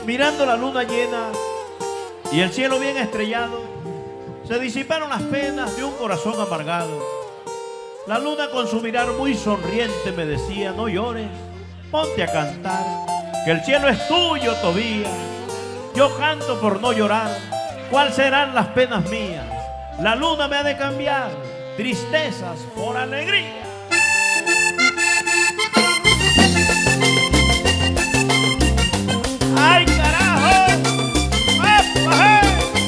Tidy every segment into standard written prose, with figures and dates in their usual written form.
mirando la luna llena y el cielo bien estrellado, se disiparon las penas de un corazón amargado. La luna con su mirar muy sonriente me decía: no llores, ponte a cantar, que el cielo es tuyo, Tobías. Yo canto por no llorar, ¿cuáles serán las penas mías? La luna me ha de cambiar tristezas por alegría. ¡Ay, carajo! ¡Epa!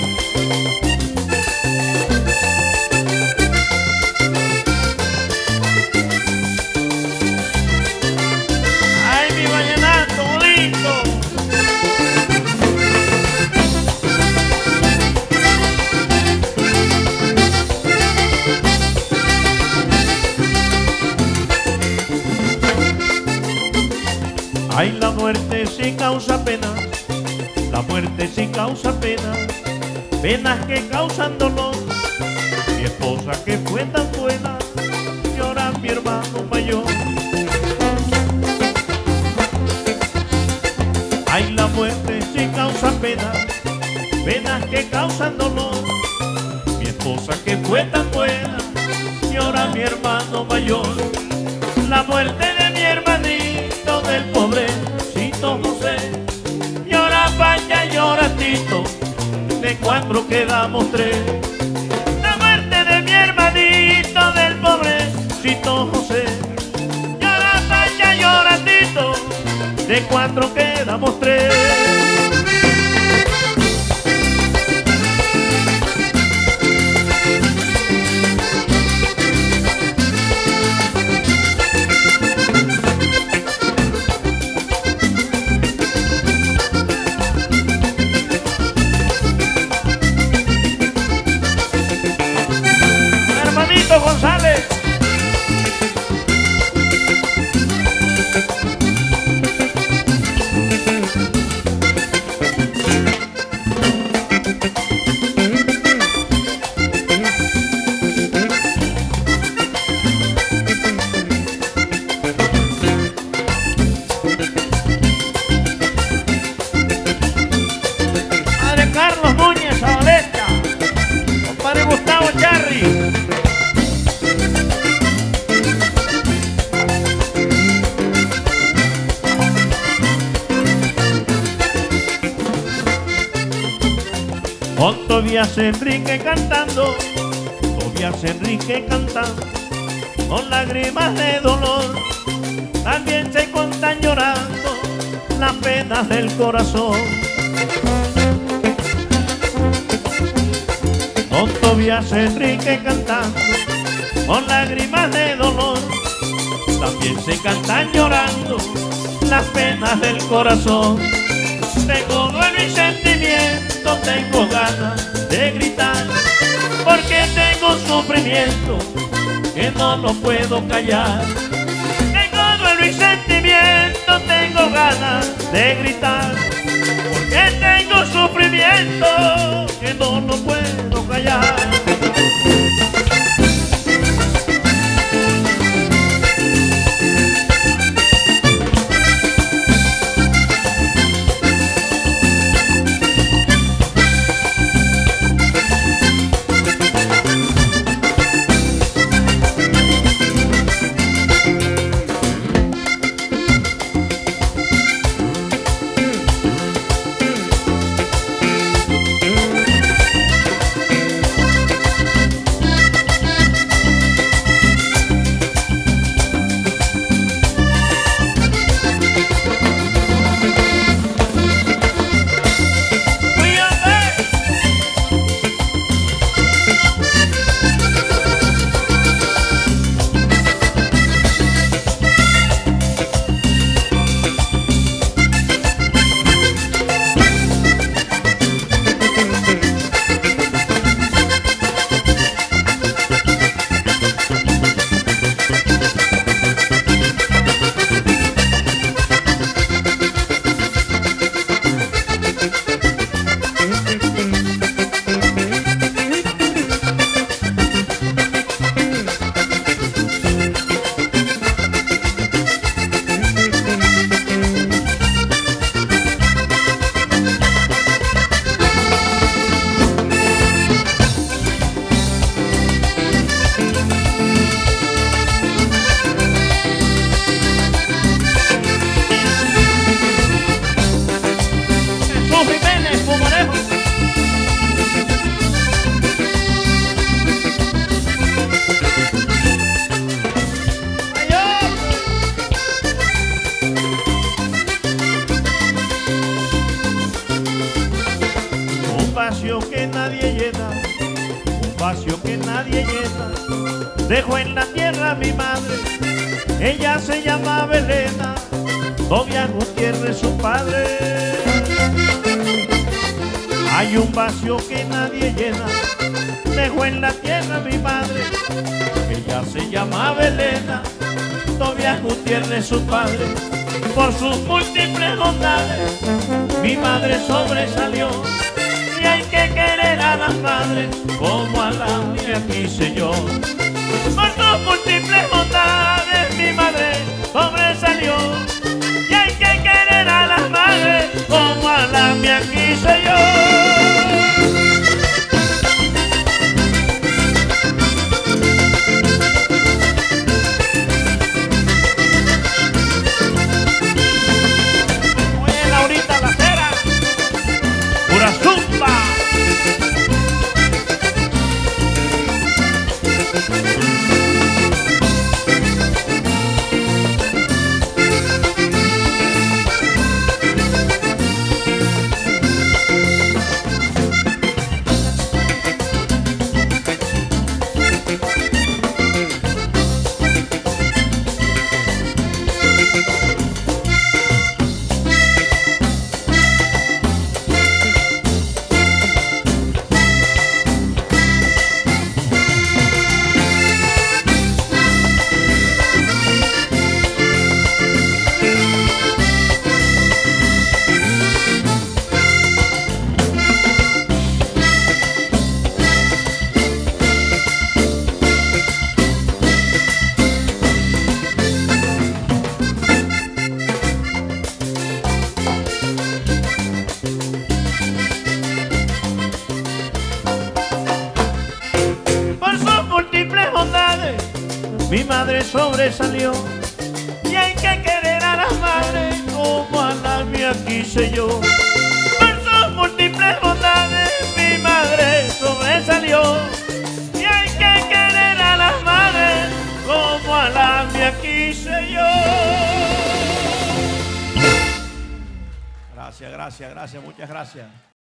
¡Ay, mi vallenato lindo! Ay, la muerte sí causa pena, la muerte sí causa pena, penas que causan dolor. Mi esposa que fue tan buena, llora mi hermano mayor. Ay, la muerte sí causa pena, penas que causan dolor. Mi esposa que fue tan buena, llora mi hermano mayor. La muerte de mi hermanito, del pobrecito José, llora Pancha, llora Tito, de cuatro quedamos tres. La muerte de mi hermanito, del pobrecito José, llora Pancha, llora Tito, de cuatro quedamos tres. González. Padre Carlos Núñez Zabaleta, compadre Gustavo Charri. Con Tobías Enrique cantando, Tobías Enrique cantando, con lágrimas de dolor, también se contan llorando las penas del corazón. Con Tobías Enrique cantando, con lágrimas de dolor, también se cantan llorando las penas del corazón. Tengo duelo y sentimiento, tengo ganas de gritar, porque tengo sufrimiento que no lo puedo callar. Tengo duelo y sentimiento, tengo ganas de gritar, porque tengo sufrimiento que no lo puedo callar. vacío que nadie llena, un vacío que nadie llena. Dejo en la tierra a mi madre, ella se llama Belena, Tobias Gutiérrez su padre. Hay un vacío que nadie llena, dejo en la tierra a mi madre, ella se llama Belena, Tobias Gutiérrez su padre. Por sus múltiples bondades mi madre sobresalió, y hay que querer a las madres como a la mía quise yo. Por sus múltiples bondades mi madre sobresalió, y hay que querer a las madres como a la mía quise yo. Mi madre sobresalió, y hay que querer a las madres como a la mía quise yo. Por sus múltiples bondades mi madre sobresalió, y hay que querer a las madres como a la mía quise yo. Gracias, muchas gracias.